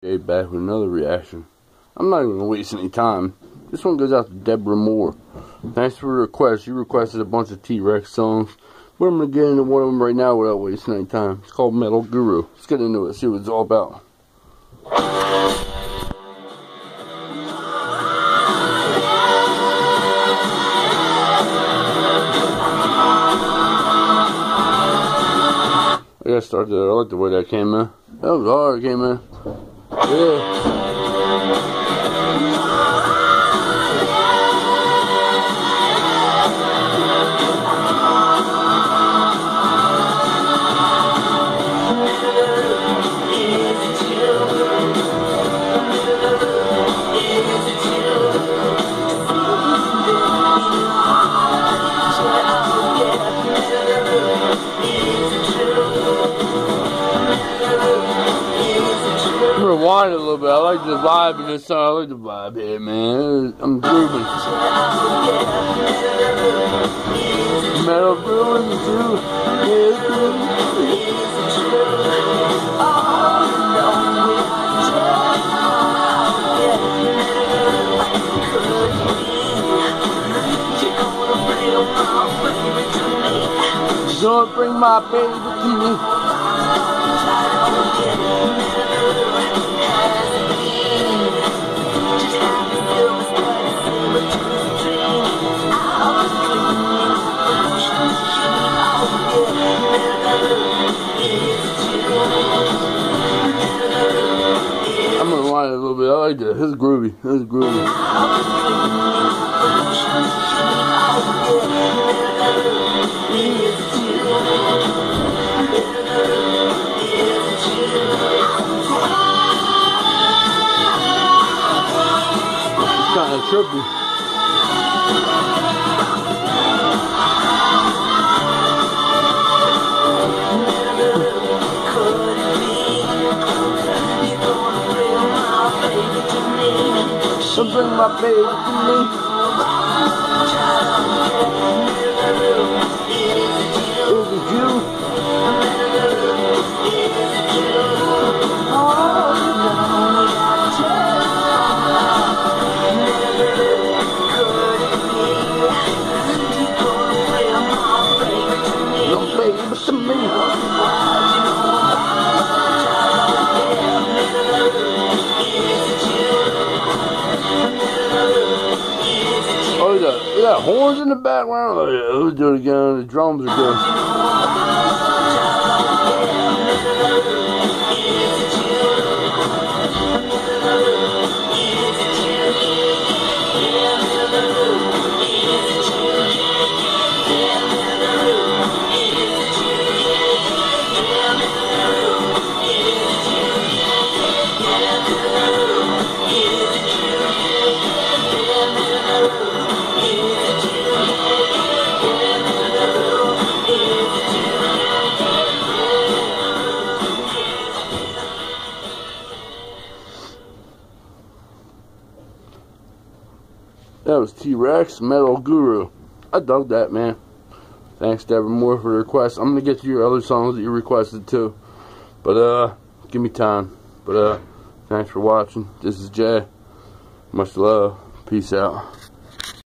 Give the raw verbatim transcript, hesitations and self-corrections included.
Jay back with another reaction. I'm not even gonna waste any time. This one goes out to Deborah Moore. Thanks for the request. You requested a bunch of T-Rex songs. But I'm gonna get into one of them right now without wasting any time. It's called Metal Guru. Let's get into it, see what it's all about. I gotta start that. I like the way that came in. That was hard, it came in. Yeah. I'm gonna wind it a little bit. I like the vibe in this song. I like the vibe here, man. I'm grooving. Metal brewing too. Don't bring my baby to me. I'm gonna wind it a little bit. I like that. This is groovy. This is groovy. It's kind of trippy. So bring my baby to me. Is it you? No baby to me. Oh, you got, you got horns in the background? Oh, yeah, let's do it again. The drums are good. That was T-Rex, Metal Guru. I dug that, man. Thanks, Deborah Moore, for the request. I'm gonna get to your other songs that you requested too. But uh, give me time. But uh, thanks for watching. This is Jay. Much love. Peace out.